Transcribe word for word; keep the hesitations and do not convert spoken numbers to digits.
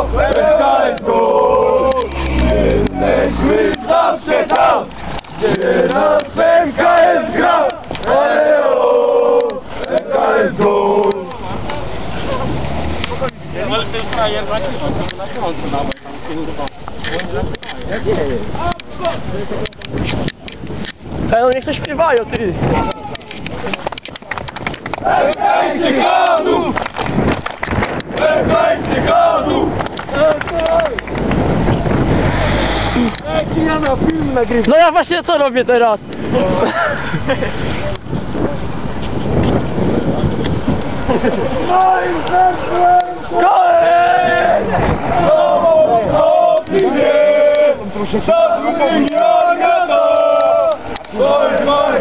F K S Go! Jesteśmy zawsze tam, gdzie nasz F K S gra! Aleo! F K S Go! Ale ten frajer na na końcu dawaj tam kurwa. Ej, no niech coś śpiewają, ty! F K S Ciechonów! F K S Ciechonów! Jaki ja na film nagrywam? No ja właśnie co robię teraz? Moim sercem! Kolej! Znowu opinię! Dobry